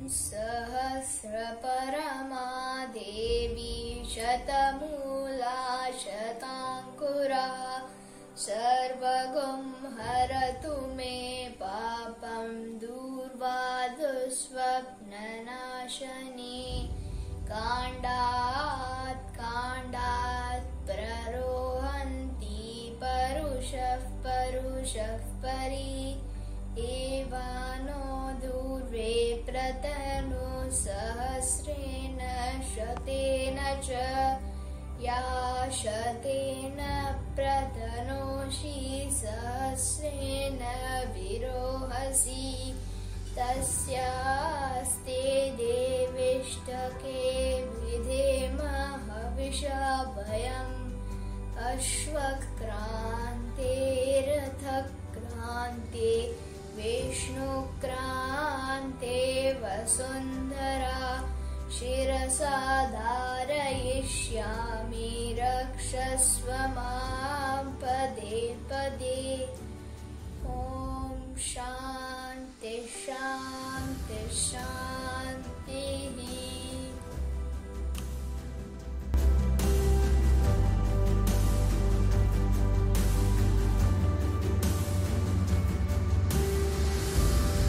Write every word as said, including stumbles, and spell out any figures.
सहस्रपरमा देवी शतमूला शताङ्कुरा सर्वगुं हरतु मे पापं दूर्वादुःस्वप्ननाशनी काण्डात् काण्डात् प्ररोहन्ति परुषः परुषः परि एवानो दूर्वे प्रतनु सहस्रेण शतेन च या शतेन प्रतनोषि सहस्रेण विरोहसि तस्यास्ते देविष्टके विधेम हविषाभयम् अश्वक्रान्ते रथक्रान्ते विष्णुक्रान्ते वसुन्धरा शिरसा धारयिष्यामि रक्षस्व मां पदे पदे ॐ शान्ति शान्ति शान्ति।